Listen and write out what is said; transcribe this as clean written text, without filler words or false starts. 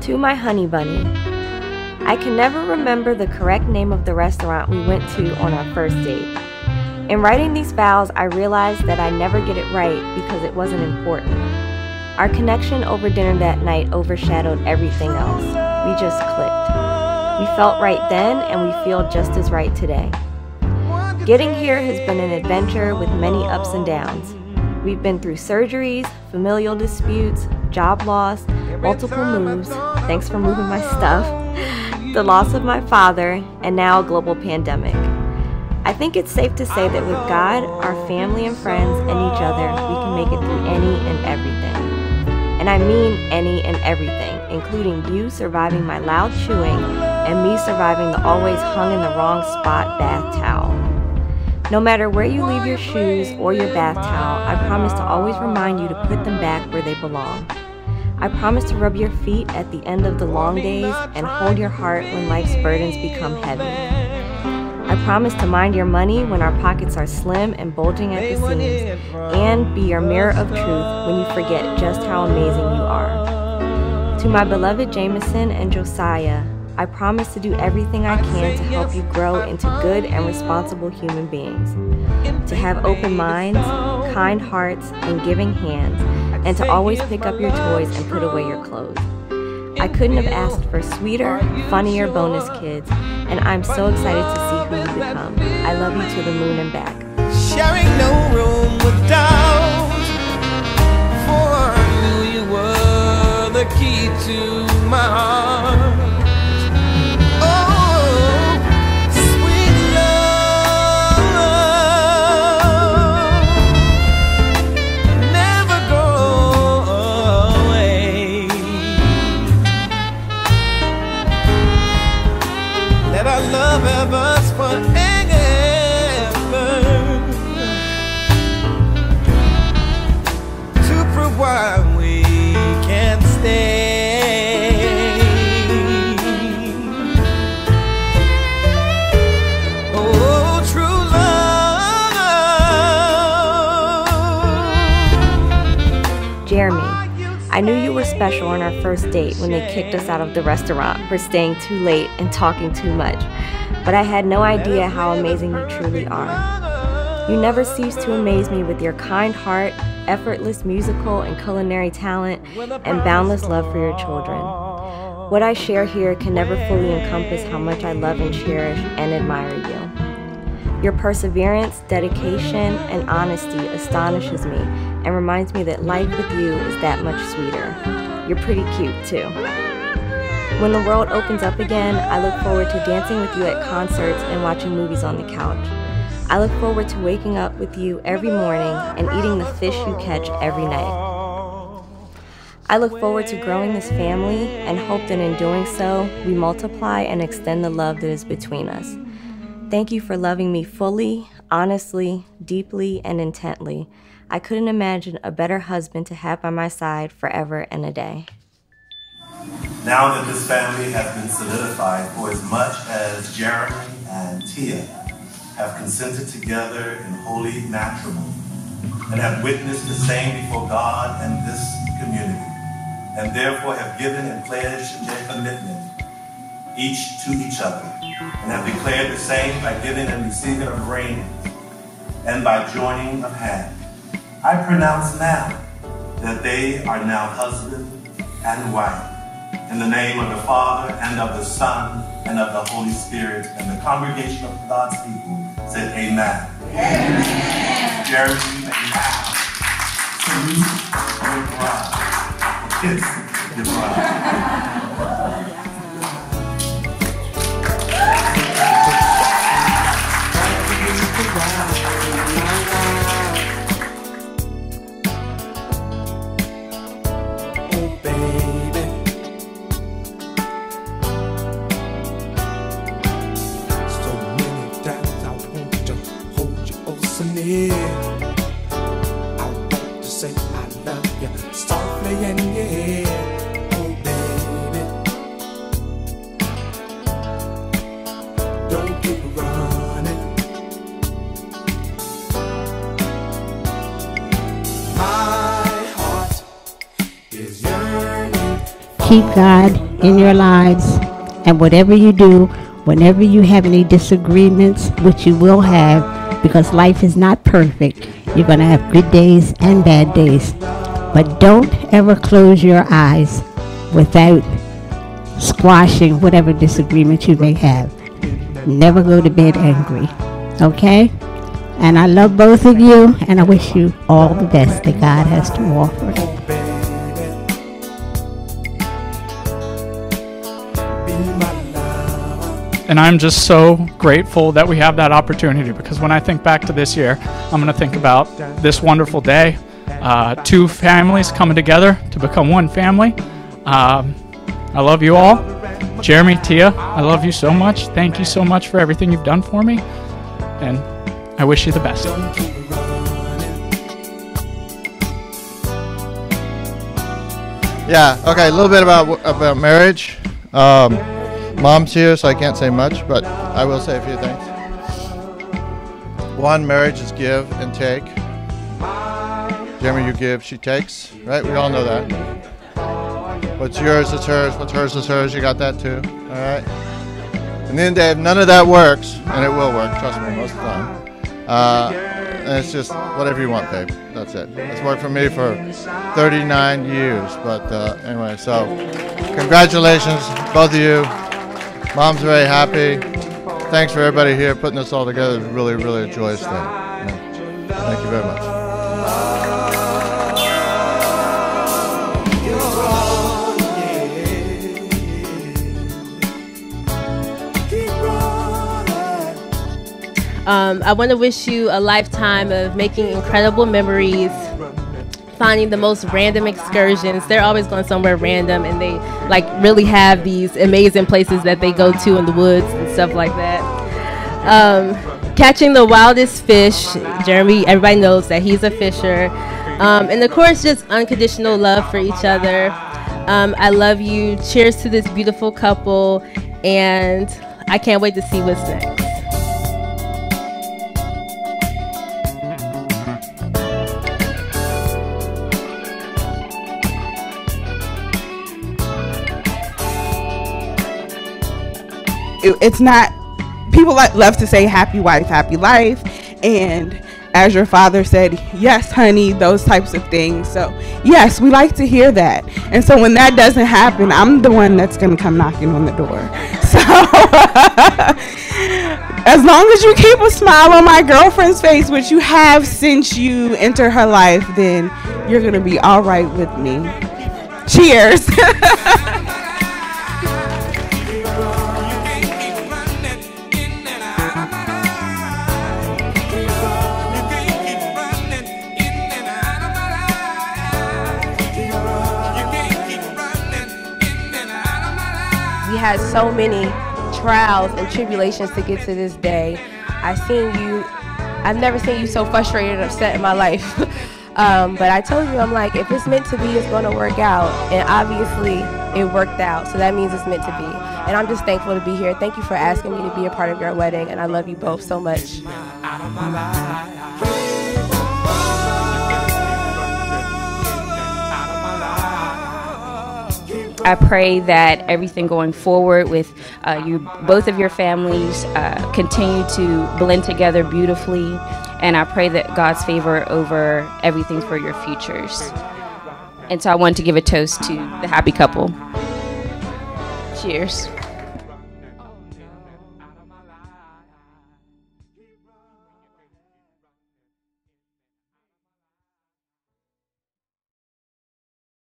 To my honey bunny, I can never remember the correct name of the restaurant we went to on our first date. In writing these vows, I realized that I never get it right because it wasn't important. Our connection over dinner that night overshadowed everything else. We just clicked. We felt right then, and we feel just as right today. Getting here has been an adventure with many ups and downs. We've been through surgeries, familial disputes, job loss, multiple moves, thanks for moving my stuff, the loss of my father, and now a global pandemic. I think it's safe to say that with God, our family and friends, and each other, we can make it through any and everything. And I mean any and everything, including you surviving my loud chewing and me surviving the always hung in the wrong spot bath towel. No matter where you leave your shoes or your bath towel, I promise to always remind you to put them back where they belong. I promise to rub your feet at the end of the long days and hold your heart when life's burdens become heavy. I promise to mind your money when our pockets are slim and bulging at the seams, and be your mirror of truth when you forget just how amazing you are. To my beloved Jameson and Josiah, I promise to do everything I can to help you grow into good and responsible human beings, to have open minds, kind hearts, and giving hands, and to always pick up your toys and put away your clothes. I couldn't have asked for sweeter, funnier bonus kids, and I'm so excited to see who you become. I love you to the moon and back. Sharing no room with doubt, for I knew you were the key to my heart. Jeremy, I knew you were special on our first date when they kicked us out of the restaurant for staying too late and talking too much, but I had no idea how amazing you truly are. You never cease to amaze me with your kind heart, effortless musical and culinary talent, and boundless love for your children. What I share here can never fully encompass how much I love and cherish and admire you. Your perseverance, dedication, and honesty astonishes me and reminds me that life with you is that much sweeter. You're pretty cute, too. When the world opens up again, I look forward to dancing with you at concerts and watching movies on the couch. I look forward to waking up with you every morning and eating the fish you catch every night. I look forward to growing this family and hope that in doing so, we multiply and extend the love that is between us. Thank you for loving me fully, honestly, deeply, and intently. I couldn't imagine a better husband to have by my side forever and a day. Now that this family has been solidified, for as much as Jeremy and Tia have consented together in holy matrimony and have witnessed the same before God and this community, and therefore have given and pledged their commitment each to each other, and have declared the same by giving and receiving of rings and by joining of hands, I pronounce now that they are now husband and wife. In the name of the Father, and of the Son, and of the Holy Spirit, and the congregation of God's people said amen. Amen. Jeremy, you may now salute your bride. Kiss your bride. I want to say I love you softly and yeah, oh baby. keep God in your lives, and whatever you do, whenever you have any disagreements, which you will have, because life is not perfect, you're going to have good days and bad days. But don't ever close your eyes without squashing whatever disagreement you may have. Never go to bed angry, okay? And I love both of you, and I wish you all the best that God has to offer. And I'm just so grateful that we have that opportunity, because when I think back to this year, I'm going to think about this wonderful day. Two families coming together to become one family. I love you all. Jeremy, Tia, I love you so much. Thank you so much for everything you've done for me. And I wish you the best. Yeah, okay, a little bit about marriage. Mom's here, so I can't say much, but I will say a few things. One, marriage is give and take. Jeremy, you give, she takes, right? We all know that. What's yours is hers, what's hers is hers, you got that too, all right? In the end of the day, if none of that works, and it will work, trust me, most of the time, and it's just whatever you want, babe, that's it. It's worked for me for 39 years, but anyway, so congratulations, both of you. Mom's very happy. Thanks for everybody here putting this all together. It's really, really a joyous thing. Yeah. Thank you very much. I want to wish you a lifetime of making incredible memories, finding the most random excursions. They're always going somewhere random, and they like really have these amazing places that they go to in the woods and stuff like that. Catching the wildest fish. Jeremy, everybody knows that he's a fisher. And of course, just unconditional love for each other. I love you. Cheers to this beautiful couple, and I can't wait to see what's next. It's not, people love to say happy wife, happy life, and as your father said, yes, honey, those types of things. So yes, we like to hear that. And so when that doesn't happen, I'm the one that's going to come knocking on the door. So as long as you keep a smile on my girlfriend's face, which you have since you enter her life, then you're going to be all right with me. Cheers. We had so many trials and tribulations to get to this day. I've never seen you so frustrated and upset in my life. But I told you, I'm like, if it's meant to be, it's going to work out. And obviously, it worked out. So that means it's meant to be. And I'm just thankful to be here. Thank you for asking me to be a part of your wedding. And I love you both so much. I pray that everything going forward with both of your families continue to blend together beautifully, and I pray that God's favor over everything for your futures. And so I wanted to give a toast to the happy couple. Cheers.